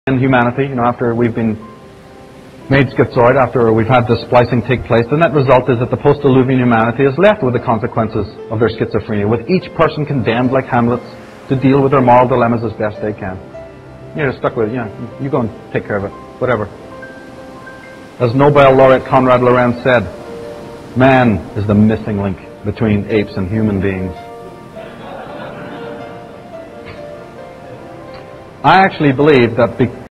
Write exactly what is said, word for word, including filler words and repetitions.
in humanity, you know, after we've been made schizoid, after we've had this splicing take place, the net result is that the post-diluvian humanity is left with the consequences of their schizophrenia, with each person condemned like Hamlet to deal with their moral dilemmas as best they can. You're stuck with it, yeah, you go and take care of it, whatever. As Nobel laureate Konrad Lorenz said, man is the missing link between apes and human beings. I actually believe that